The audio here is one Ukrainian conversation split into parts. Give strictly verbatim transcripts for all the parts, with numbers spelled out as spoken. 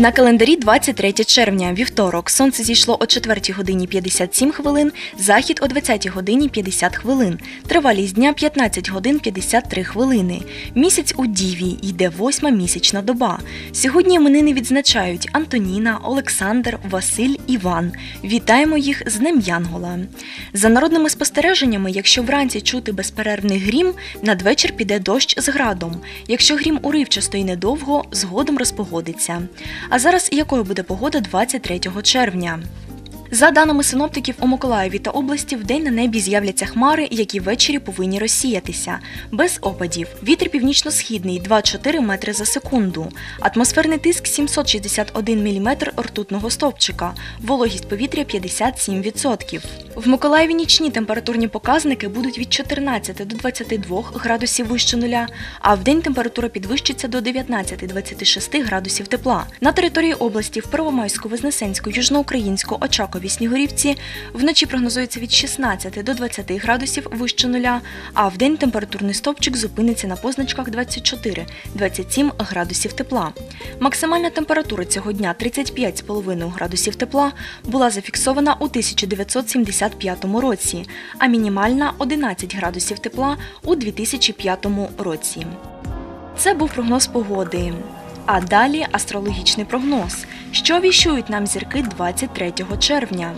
На календарі двадцять третє червня, вівторок. Сонце зійшло о четвертій годині п'ятдесят сім хвилин, захід о двадцятій годині п'ятдесят хвилин. Тривалість дня п'ятнадцять годин п'ятдесят три хвилини. Місяць у Діві, йде восьма місячна доба. Сьогодні іменини відзначають Антоніна, Олександр, Василь, Іван. Вітаємо їх з Днем Янгола. За народними спостереженнями, якщо вранці чути безперервний грім, надвечір піде дощ з градом. Якщо грім уривчасто і недовго, згодом розпогодиться. А зараз якою буде погода двадцять третього червня? За даними синоптиків, у Миколаєві та області вдень на небі з'являться хмари, які ввечері повинні розсіятися. Без опадів. Вітер північно-східний – два-чотири метри за секунду. Атмосферний тиск – сімсот шістдесят один міліметр ртутного стовпчика. Вологість повітря – п'ятдесят сім відсотків. В Миколаєві нічні температурні показники будуть від чотирнадцяти до двадцяти двох градусів вище нуля, а вдень температура підвищиться до дев'ятнадцяти - двадцяти шести градусів тепла. На території області в Первомайську, Вознесенську, Южноукраїнську, Очакові, Снігурівці вночі прогнозується від шістнадцяти до двадцяти градусів вище нуля, а вдень температурний стовпчик зупиниться на позначках двадцять чотири - двадцять сім градусів тепла. Максимальна температура цього дня тридцять п'ять цілих п'ять десятих градусів тепла була зафіксована у тисяча дев'ятсот сімдесят п'ятому році, а мінімальна – одинадцять градусів тепла у дві тисячі п'ятому році. Це був прогноз погоди. А далі астрологічний прогноз. Що віщують нам зірки двадцять третього червня?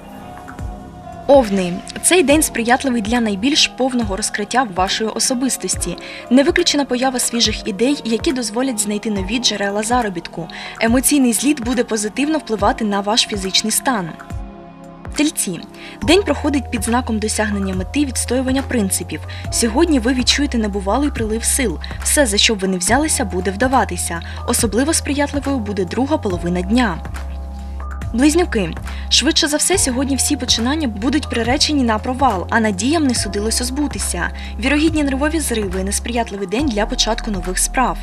Овни. Цей день сприятливий для найбільш повного розкриття вашої особистості. Не виключена поява свіжих ідей, які дозволять знайти нові джерела заробітку. Емоційний зліт буде позитивно впливати на ваш фізичний стан. Тельці. День проходить під знаком досягнення мети відстоювання принципів. Сьогодні ви відчуєте небувалий прилив сил. Все, за що б ви не взялися, буде вдаватися. Особливо сприятливою буде друга половина дня. Близнюки. Швидше за все, сьогодні всі починання будуть приречені на провал, а надіям не судилося збутися. Вірогідні нервові зриви – несприятливий день для початку нових справ.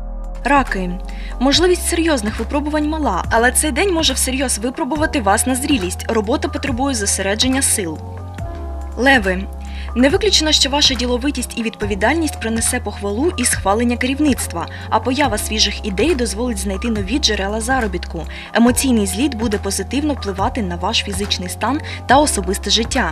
Раки. Можливість серйозних випробувань мала, але цей день може всерйоз випробувати вас на зрілість. Робота потребує зосередження сил. Леви. Не виключено, що ваша діловитість і відповідальність принесе похвалу і схвалення керівництва, а поява свіжих ідей дозволить знайти нові джерела заробітку. Емоційний зліт буде позитивно впливати на ваш фізичний стан та особисте життя.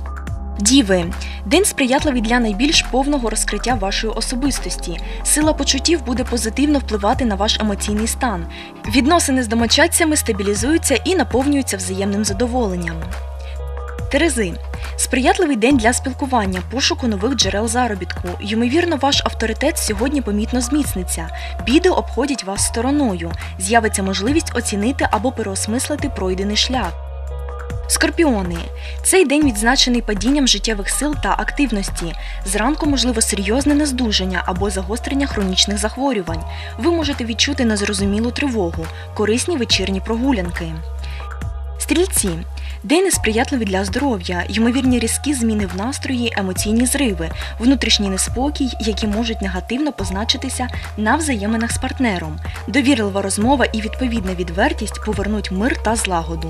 Діви. День сприятливий для найбільш повного розкриття вашої особистості. Сила почуттів буде позитивно впливати на ваш емоційний стан. Відносини з домочадцями стабілізуються і наповнюються взаємним задоволенням. Терези. Сприятливий день для спілкування, пошуку нових джерел заробітку. Ймовірно, ваш авторитет сьогодні помітно зміцниться. Біди обходять вас стороною. З'явиться можливість оцінити або переосмислити пройдений шлях. Скорпіони. Цей день відзначений падінням життєвих сил та активності. Зранку можливо серйозне нездужання або загострення хронічних захворювань. Ви можете відчути незрозумілу тривогу, корисні вечірні прогулянки. Стрільці. День несприятливий для здоров'я, ймовірні різкі зміни в настрої, емоційні зриви, внутрішній неспокій, які можуть негативно позначитися на взаєминах з партнером. Довірлива розмова і відповідна відвертість повернуть мир та злагоду.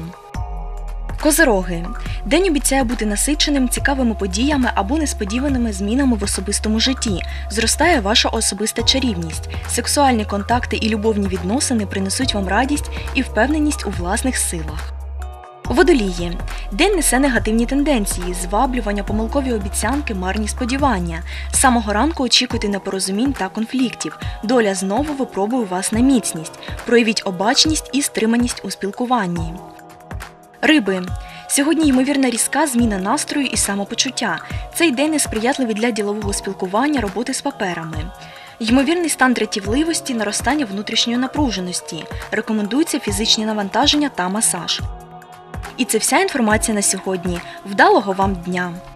Козироги. День обіцяє бути насиченим цікавими подіями або несподіваними змінами в особистому житті. Зростає ваша особиста чарівність. Сексуальні контакти і любовні відносини принесуть вам радість і впевненість у власних силах. Водолії. День несе негативні тенденції, зваблювання, помилкові обіцянки, марні сподівання. З самого ранку очікуйте непорозумінь та конфліктів. Доля знову випробує вас на міцність. Проявіть обачність і стриманість у спілкуванні. Риби. Сьогодні ймовірна різка зміна настрою і самопочуття. Цей день несприятливий для ділового спілкування, роботи з паперами. Ймовірний стан дратівливості, наростання внутрішньої напруженості. Рекомендуються фізичні навантаження та масаж. І це вся інформація на сьогодні. Вдалого вам дня!